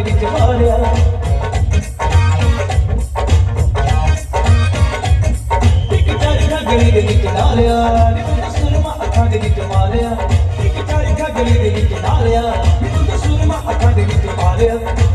ਦੇ ਵਿੱਚ ਮਾਰਿਆ ਇੱਕ ਚਰਖਾ ਗਲੀ ਦੇ ਵਿੱਚ ਡਾਲਿਆ ਨੀ ਤੂੰ ਤਾਂ ਸੁਰਮਾ ਅੱਖਾਂ ਦੇ ਵਿੱਚ ਮਾਰਿਆ ਇੱਕ ਚਰਖਾ ਗਲੀ ਦੇ ਵਿੱਚ ਡਾਲਿਆ ਨੀ ਤੂੰ ਤਾਂ ਸੁਰਮਾ ਅੱਖਾਂ ਦੇ ਵਿੱਚ ਮਾਰਿਆ